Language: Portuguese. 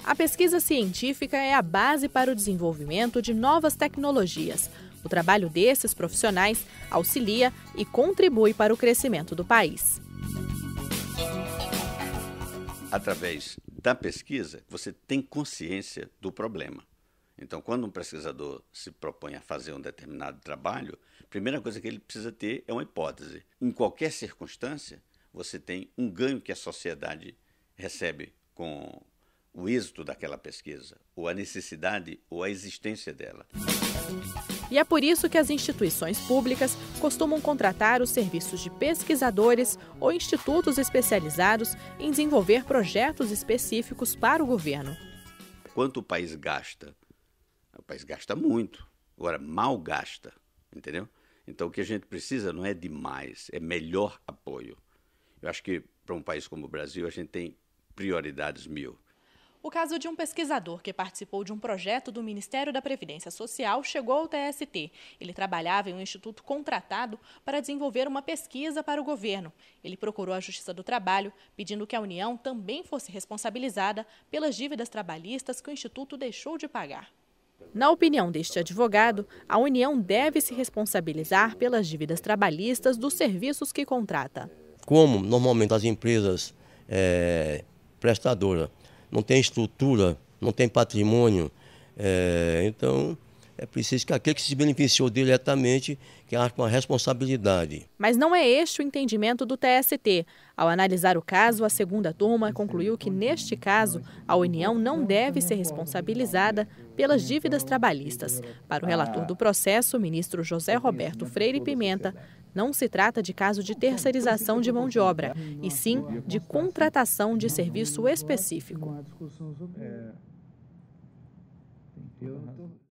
A pesquisa científica é a base para o desenvolvimento de novas tecnologias. O trabalho desses profissionais auxilia e contribui para o crescimento do país. Através da pesquisa, você tem consciência do problema. Então, quando um pesquisador se propõe a fazer um determinado trabalho, a primeira coisa que ele precisa ter é uma hipótese. Em qualquer circunstância, você tem um ganho que a sociedade recebe com o êxito daquela pesquisa, ou a necessidade ou a existência dela. E é por isso que as instituições públicas costumam contratar os serviços de pesquisadores ou institutos especializados em desenvolver projetos específicos para o governo. Quanto o país gasta? O país gasta muito, agora mal gasta, entendeu? Então o que a gente precisa não é de mais, é melhor apoio. Eu acho que para um país como o Brasil a gente tem prioridades mil. O caso de um pesquisador que participou de um projeto do Ministério da Previdência Social chegou ao TST. Ele trabalhava em um instituto contratado para desenvolver uma pesquisa para o governo. Ele procurou a Justiça do Trabalho, pedindo que a União também fosse responsabilizada pelas dívidas trabalhistas que o instituto deixou de pagar. Na opinião deste advogado, a União deve se responsabilizar pelas dívidas trabalhistas dos serviços que contrata. Como normalmente as empresas prestadoras não têm estrutura, não têm patrimônio, então é preciso que aquele que se beneficiou diretamente que haja uma responsabilidade. Mas não é este o entendimento do TST. Ao analisar o caso, a segunda turma concluiu que, neste caso, a União não deve ser responsabilizada pelas dívidas trabalhistas. Para o relator do processo, o ministro José Roberto Freire Pimenta, não se trata de caso de terceirização de mão de obra, e sim de contratação de serviço específico.